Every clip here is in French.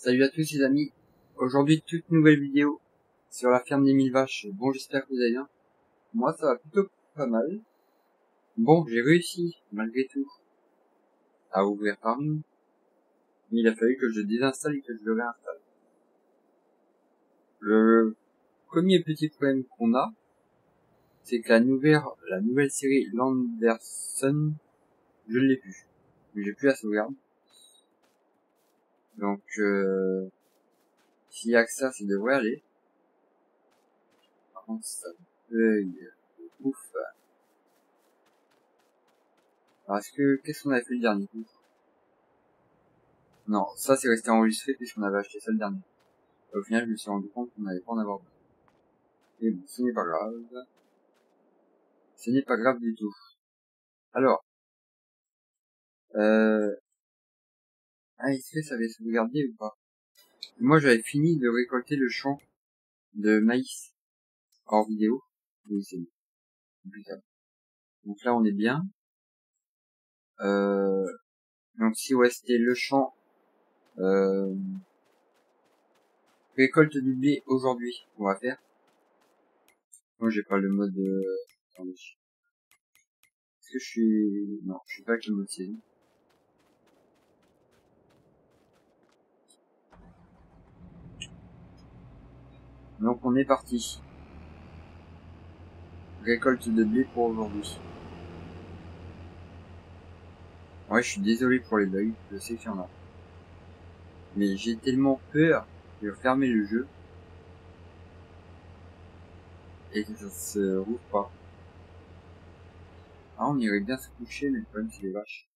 Salut à tous les amis, aujourd'hui toute nouvelle vidéo sur la ferme des 1000 vaches. Bon, j'espère que vous allez bien. Moi ça va plutôt pas mal. Bon, j'ai réussi malgré tout à ouvrir Farming, mais il a fallu que je désinstalle et que je le réinstalle. Le premier petit problème qu'on a, c'est que la nouvelle série Landerson, je ne l'ai plus. J'ai plus la sauvegarde. Donc s'il y a que ça devrait aller. Par contre ça bug ouf. Parce que, qu'est-ce qu'on avait fait le dernier coup? Non, ça c'est resté enregistré puisqu'on avait acheté ça le dernier. Au final, je me suis rendu compte qu'on n'allait pas en avoir besoin. Et bon, ce n'est pas grave. Ce n'est pas grave du tout. Alors, est-ce que ça avait sauvegardé ou pas? Moi, j'avais fini de récolter le champ de maïs hors vidéo. Oui, c'est compliqué. Donc là, on est bien. Donc si ouais, c'était le champ récolte du blé aujourd'hui, on va faire. Moi, j'ai pas le mode. Attendez. Est-ce que je suis... Non, je suis pas avec le mode saison. Donc on est parti. Récolte de blé pour aujourd'hui. Ouais, je suis désolé pour les bugs, je sais qu'il y en a. Mais j'ai tellement peur de fermer le jeu. Et que ça se rouvre pas. Ah, on irait bien se coucher, mais le problème c'est les vaches.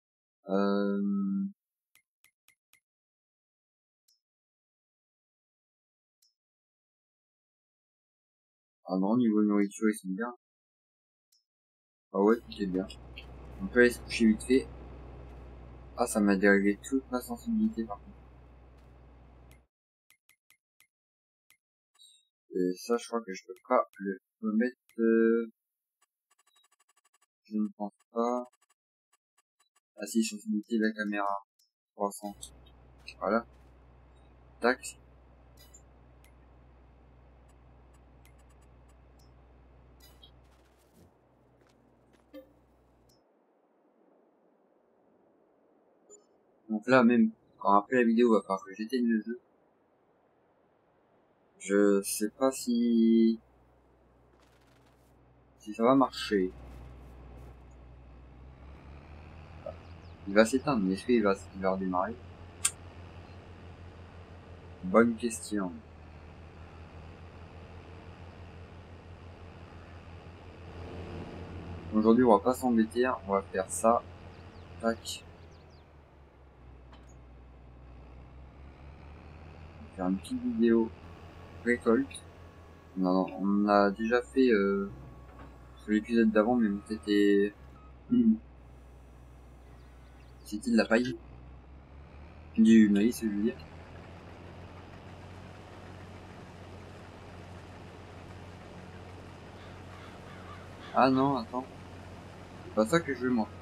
Ah non, niveau nourriture ils sont bien. Ah ouais, tout est bien. On peut aller se coucher vite fait. Ah, ça m'a dérivé toute ma sensibilité par contre. Et ça, je crois que je peux pas le mettre... Je ne pense pas. Ah si, sensibilité de la caméra. 300. Voilà. Tac. Donc là, même quand après la vidéo, va falloir que j'éteigne le jeu. Je sais pas si ça va marcher. Il va s'éteindre, mais est-ce qu'il va redémarrer? Bonne question. Aujourd'hui, on va pas s'embêter, on va faire ça. Tac. On va faire une petite vidéo récolte. Non, on a déjà fait sur l'épisode d'avant, mais c'était de la paille. Du maïs, je veux dire. Ah non, attends. C'est pas ça que je veux, moi.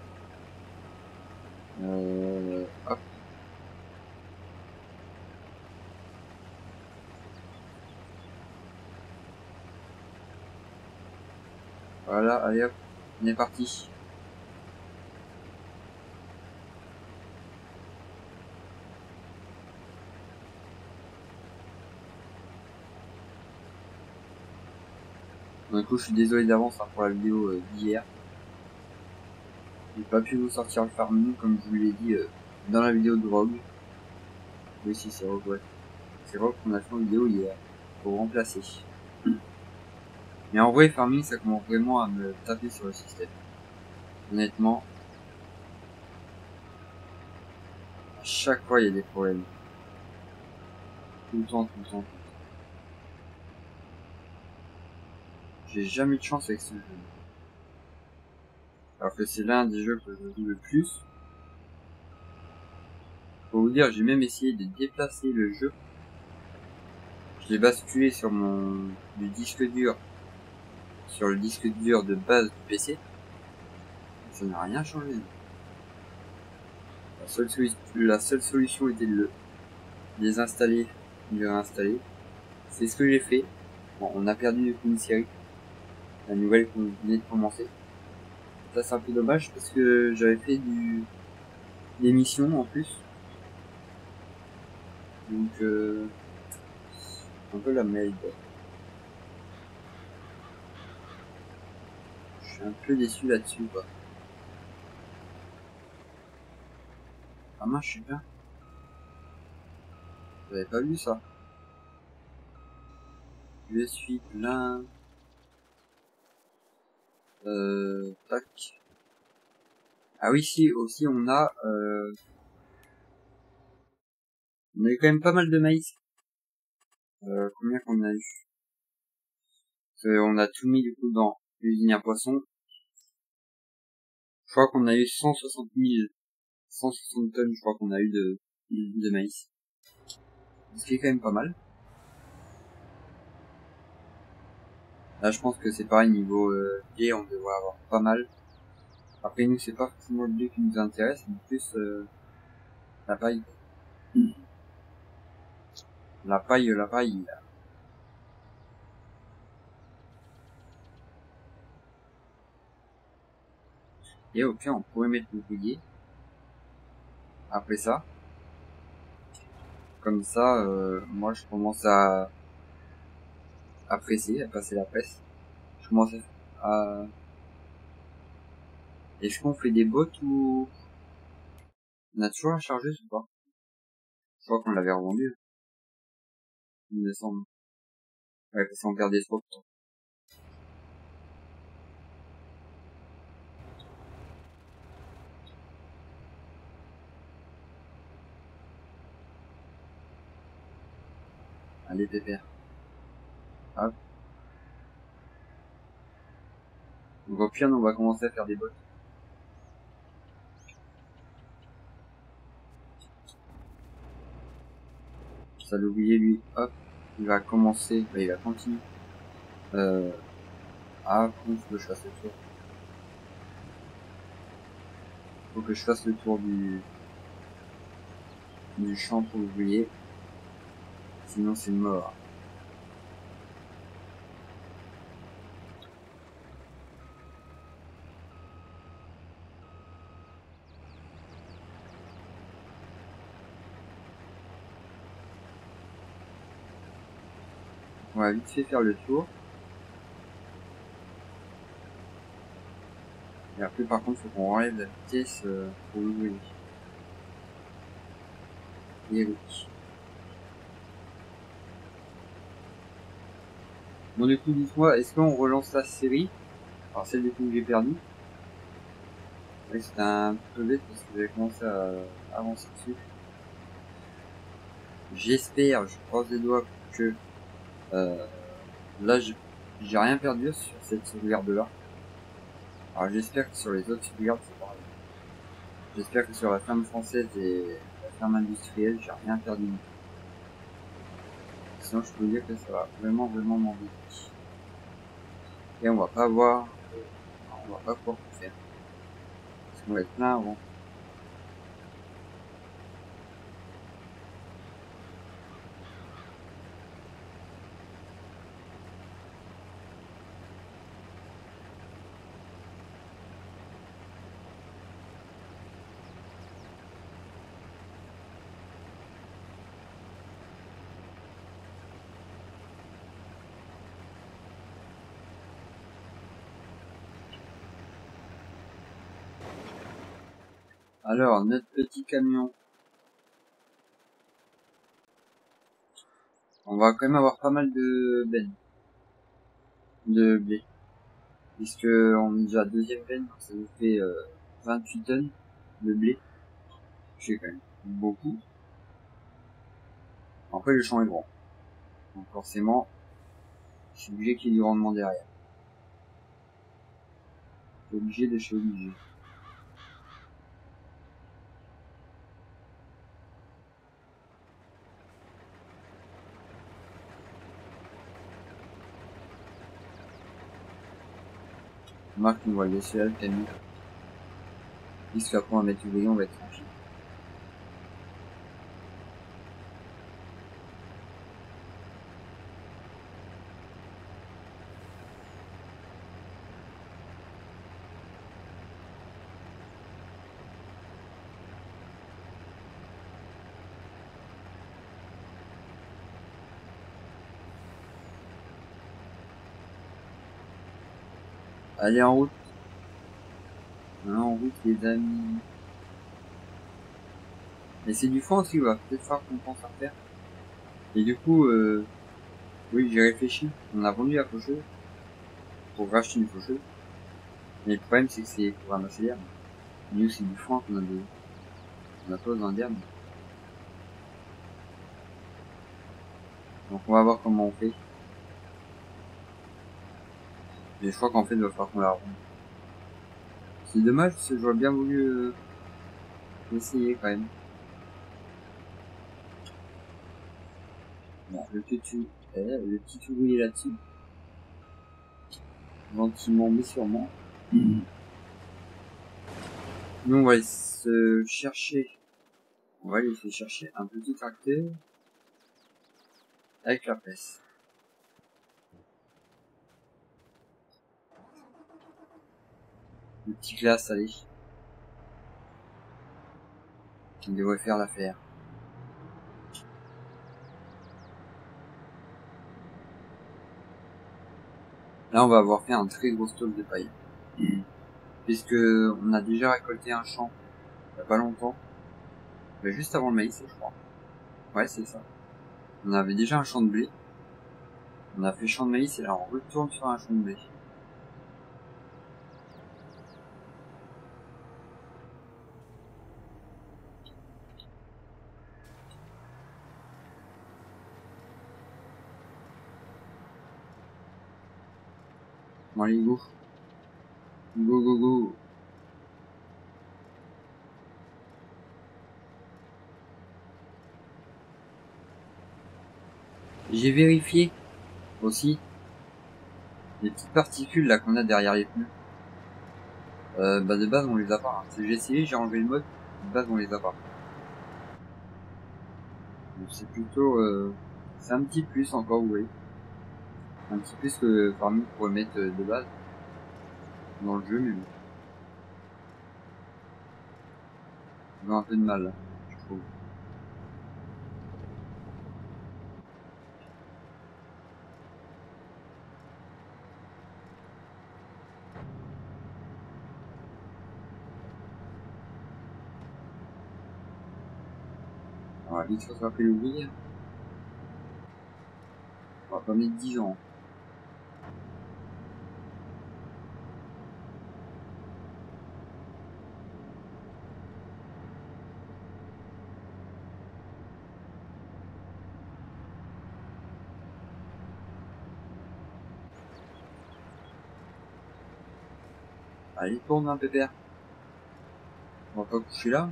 Hop. Voilà, allez hop. On est parti. Du coup, je suis désolé d'avance pour la vidéo d'hier. J'ai pas pu vous sortir le farming comme je vous l'ai dit dans la vidéo de Rogue. Oui, si, c'est Rogue, ouais. C'est Rogue qu'on a fait en vidéo hier pour remplacer. Mais en vrai, farming, ça commence vraiment à me taper sur le système. Honnêtement, à chaque fois, il y a des problèmes. Tout le temps, tout le temps, tout le temps. J'ai jamais eu de chance avec ce jeu. Alors que c'est l'un des jeux que je joue le plus. Faut vous dire, j'ai même essayé de déplacer le jeu. Je l'ai basculé sur du disque dur, sur le disque dur de base du PC. Ça n'a rien changé. La seule solution était de désinstaller, de réinstaller. C'est ce que j'ai fait. Bon, on a perdu du coup une série, la nouvelle qu'on venait de commencer. Ça c'est un peu dommage parce que j'avais fait des missions en plus. Donc un peu la merde. Je suis un peu déçu là-dessus quoi. Ah mince, je suis bien. J'avais pas vu ça. Je suis plein. Tac. Ah oui, si, aussi on a eu quand même pas mal de maïs. Combien qu'on a eu? On a tout mis du coup dans l'usine à poisson. Je crois qu'on a eu 160 000, 160 tonnes, je crois qu'on a eu de maïs. Ce qui est quand même pas mal. Là, je pense que c'est pareil niveau blé, on devrait avoir pas mal. Après, nous, c'est pas forcément le blé qui nous intéresse, mais plus la paille. La paille. Et au pire, on pourrait mettre le bouillier. Après ça. Comme ça, moi, je commence à presser, à passer la presse. Je commence à... Est-ce qu'on fait des bottes ou... On a toujours la chargeuse ou pas? Je crois qu'on l'avait revendue. Il me semble. Ouais, parce qu'on perdait trop de temps. Allez, pépère. Hop. Donc au pire, on va commencer à faire des bottes. Ça l'oublier lui, hop. Il va commencer, bah, il va continuer. Ah, faut que je fasse le tour. Faut que je fasse le tour du champ pour ouvrier. Sinon, c'est mort. On va vite fait faire le tour. Et après, par contre, faut qu'on enlève la vitesse pour l'ouvrier. Et oui. Bon, du coup, dites-moi, est-ce qu'on relance la série? Alors, celle du coup que j'ai perdu. Oui, c'était un peu bête parce que j'avais commencé à avancer dessus. J'espère, je croise les doigts que là, j'ai rien perdu sur cette sauvegarde-là. Alors, j'espère que sur les autres sauvegardes, c'est pareil. J'espère que sur la ferme française et la ferme industrielle, j'ai rien perdu. Sinon, je peux vous dire que ça va vraiment m'embêter. Et on va pas pouvoir tout faire. Parce qu'on va être plein avant. Alors, notre petit camion. On va quand même avoir pas mal de bennes. De blé. Puisque on est déjà à deuxième benne, donc ça nous fait 28 tonnes de blé. C'est quand même beaucoup. Après, le champ est grand. Donc forcément, je suis obligé qu'il y ait du rendement derrière. Je suis obligé. Marc nous voit laisser là le camion. Puisqu'après on va mettre ouvrier, on va être tranquille. Allez, en route. En route, les amis. Mais c'est du foin aussi, il va peut-être falloir qu'on pense à faire. Et du coup, oui, j'ai réfléchi. On a vendu la faucheuse pour racheter une faucheuse. Mais le problème, c'est que c'est pour ramasser l'herbe. Nous, c'est du foin qu'on a besoin. On a pas besoin d'herbe. Donc, on va voir comment on fait. Mais je crois qu'en fait, il va falloir qu'on la ronde. C'est dommage, parce que j'aurais bien voulu essayer quand même. Bon, le petit ouvrier là-dessus. Gentiment, mais sûrement. Nous, on va aller se chercher. On va aller se chercher un petit tracteur. Avec la presse. Le petit glace, allez. Qui devrait faire l'affaire. Là, on va avoir fait un très gros stock de paille. Puisque on a déjà récolté un champ il y a pas longtemps. Mais juste avant le maïs, je crois. Ouais, c'est ça. On avait déjà un champ de blé. On a fait champ de maïs et là on retourne sur un champ de blé. Bon, allez, go. Go, go, go. J'ai vérifié aussi les petites particules là qu'on a derrière les pneus. Bah de base on les a pas. Hein. J'ai essayé, j'ai enlevé le mode. De base on les a pas. Donc c'est plutôt... c'est un petit plus encore, vous voyez. Un petit plus que Farming pourrait mettre de base dans le jeu, mais bon. J'ai un peu de mal, là, je trouve. On va vite rattraper l'ouvrier. On va pas mettre 10 ans. Allez, tourne un pépère. On va pas coucher là.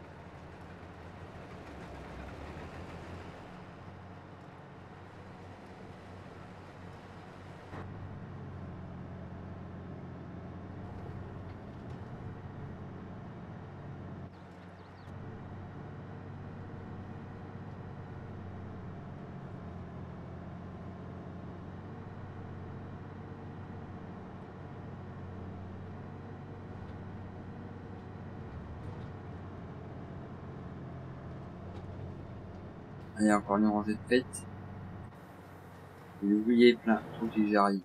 Allez, encore une rangée de fête. Et l'ouvrier est plein. Faut que j'arrive.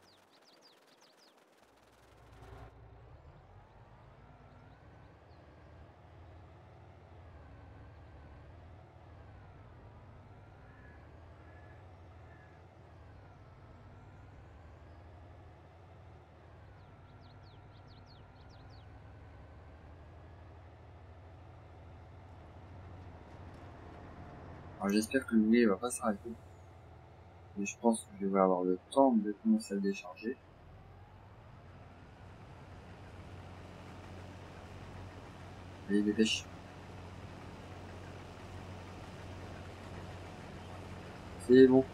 Alors j'espère que l'ouvrier va pas s'arrêter. Mais je pense que je vais avoir le temps de commencer à le décharger. Allez, dépêche. C'est bon.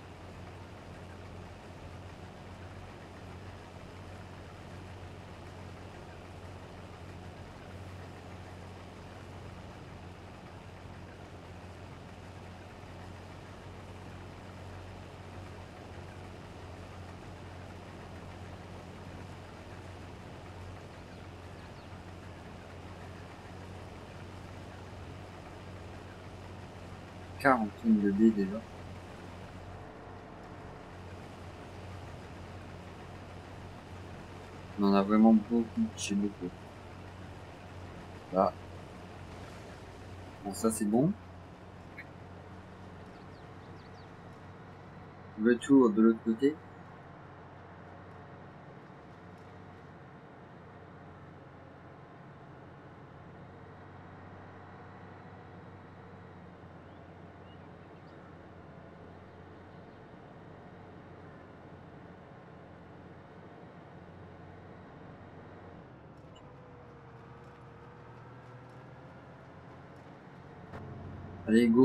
Quarantaine de blé déjà. On en a vraiment beaucoup chez beaucoup. Là. Bon, ça c'est bon. Le tour de l'autre côté. Allez, go.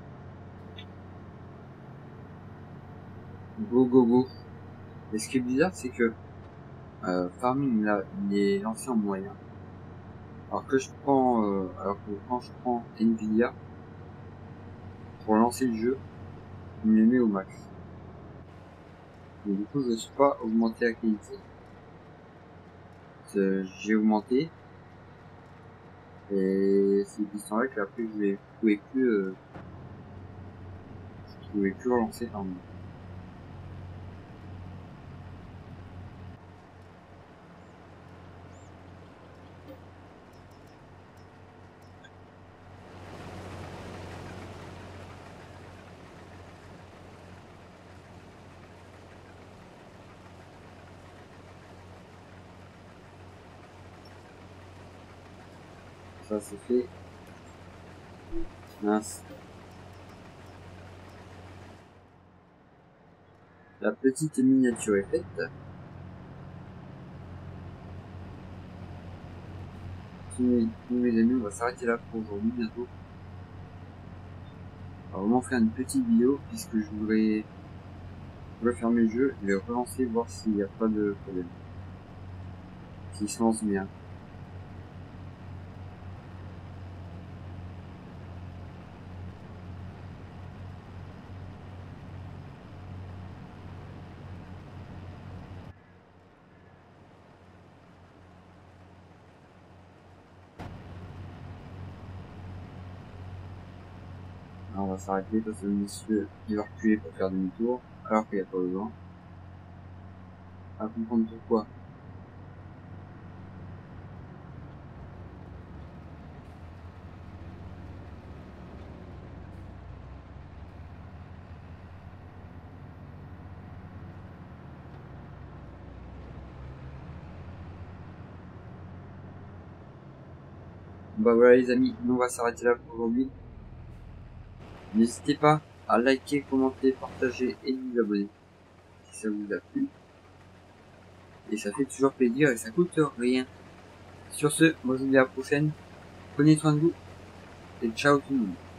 Go, go, go. Et ce qui est bizarre, c'est que Farming, là, il est lancé en moyen. Alors que quand je prends Nvidia, pour lancer le jeu, il me le met au max. Et du coup, je ne suis pas augmenté la qualité. J'ai augmenté. Et c'est une question là qu'après, je pouvais plus relancer Farming. Ça c'est fait. Mince. La petite miniature est faite. Tous mes amis, on va s'arrêter là pour aujourd'hui bientôt. On va vraiment faire une petite vidéo puisque je voudrais fermer le jeu et le relancer, voir s'il n'y a pas de problème. S'il se lance bien. Alors, on va s'arrêter parce que le monsieur il va reculer pour faire demi-tour alors qu'il n'y a pas besoin. À comprendre pourquoi. Bah voilà les amis, nous on va s'arrêter là pour aujourd'hui. N'hésitez pas à liker, commenter, partager et vous abonner si ça vous a plu. Et ça fait toujours plaisir et ça coûte rien. Sur ce, moi je vous dis à la prochaine. Prenez soin de vous et ciao tout le monde.